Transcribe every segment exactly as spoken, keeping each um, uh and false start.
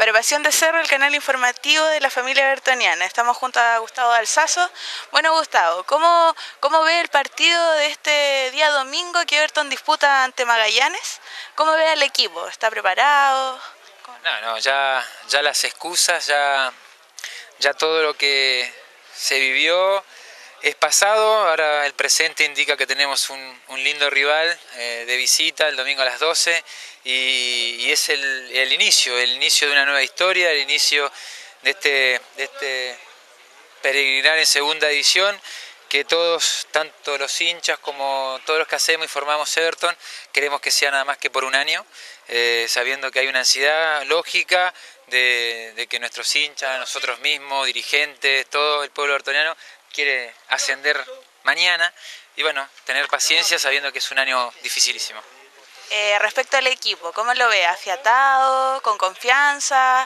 Para Pasión de Cerro, el canal informativo de la familia bertoniana. Estamos junto a Gustavo Alzazo. Bueno, Gustavo, ¿cómo, cómo ve el partido de este día domingo que Everton disputa ante Magallanes? ¿Cómo ve al equipo? ¿Está preparado? No, no, ya, ya las excusas, ya, ya todo lo que se vivió es pasado. Ahora el presente indica que tenemos un, un lindo rival eh, de visita el domingo a las doce y, y es el, el inicio, el inicio de una nueva historia, el inicio de este, de este peregrinar en segunda división, que todos, tanto los hinchas como todos los que hacemos y formamos Everton, queremos que sea nada más que por un año, eh, sabiendo que hay una ansiedad lógica de, de que nuestros hinchas, nosotros mismos, dirigentes, todo el pueblo evertoniano quiere ascender mañana y bueno, tener paciencia sabiendo que es un año dificilísimo. Eh, respecto al equipo, ¿cómo lo ve? ¿Afiatado? ¿Con confianza?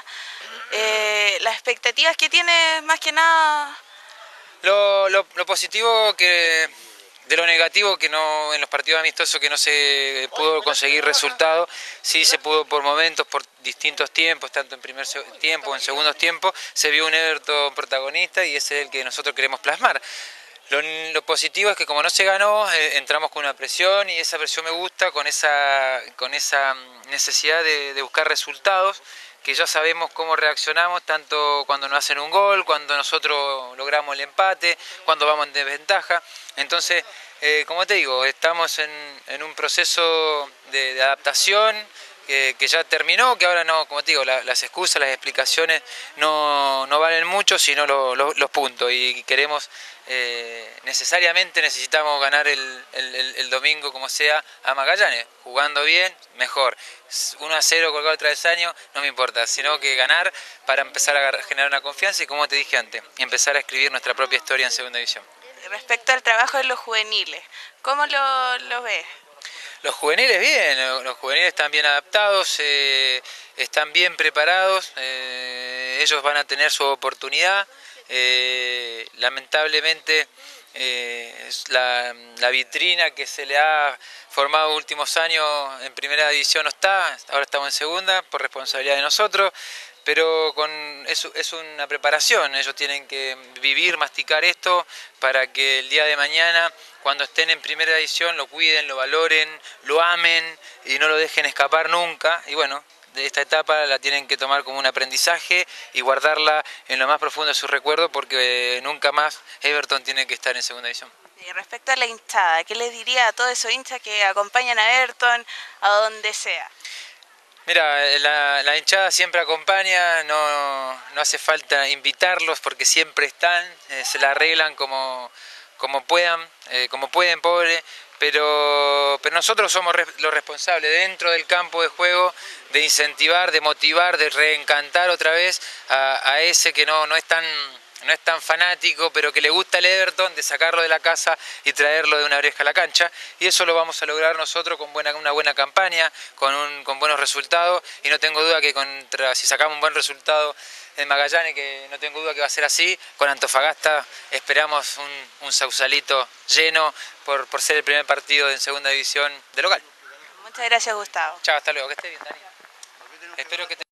Eh, las expectativas que tiene más que nada... Lo, lo, lo positivo que de lo negativo que no en los partidos amistosos que no se pudo conseguir resultados, sí se pudo por momentos, por distintos tiempos, tanto en primer tiempo, en segundos tiempos, se vio un Everton protagonista y ese es el que nosotros queremos plasmar. Lo, lo positivo es que como no se ganó, eh, entramos con una presión y esa presión me gusta, con esa, con esa necesidad de, de buscar resultados, que ya sabemos cómo reaccionamos, tanto cuando nos hacen un gol, cuando nosotros logramos el empate, cuando vamos en desventaja. Entonces, eh, como te digo, estamos en, en un proceso de, de adaptación que, que ya terminó, que ahora no, como te digo, la, las excusas, las explicaciones no, no valen mucho, sino lo, lo, los puntos, y queremos, eh, necesariamente necesitamos ganar el, el, el domingo como sea a Magallanes, jugando bien, mejor. uno a cero colgado el travesaño, no me importa, sino que ganar para empezar a generar una confianza y, como te dije antes, empezar a escribir nuestra propia historia en segunda división. Respecto al trabajo de los juveniles, ¿cómo lo, lo ves? Los juveniles bien, los juveniles están bien adaptados, eh, están bien preparados, eh, ellos van a tener su oportunidad, eh, lamentablemente eh, la, la vitrina que se le ha formado últimos años en primera división no está, ahora estamos en segunda por responsabilidad de nosotros, pero con, es, es una preparación, ellos tienen que vivir, masticar esto para que el día de mañana, cuando estén en primera división, lo cuiden, lo valoren, lo amen y no lo dejen escapar nunca. Y bueno, de esta etapa la tienen que tomar como un aprendizaje y guardarla en lo más profundo de su recuerdo, porque nunca más Everton tiene que estar en segunda división. Y respecto a la hinchada, ¿qué les diría a todos esos hinchas que acompañan a Everton a donde sea? Mira, la, la hinchada siempre acompaña, no, no hace falta invitarlos porque siempre están, eh, se la arreglan como, como puedan, eh, como pueden, pobre, pero, pero nosotros somos re, los responsables dentro del campo de juego de incentivar, de motivar, de reencantar otra vez a, a ese que no, no es tan... no es tan fanático, pero que le gusta el Everton, de sacarlo de la casa y traerlo de una oreja a la cancha, y eso lo vamos a lograr nosotros con buena, una buena campaña, con, un, con buenos resultados, y no tengo duda que contra, si sacamos un buen resultado en Magallanes, que no tengo duda que va a ser así, con Antofagasta esperamos un, un Sausalito lleno por, por ser el primer partido en segunda división de local. Muchas gracias, Gustavo. Chao, hasta luego, que esté bien, Dani. Espero que te...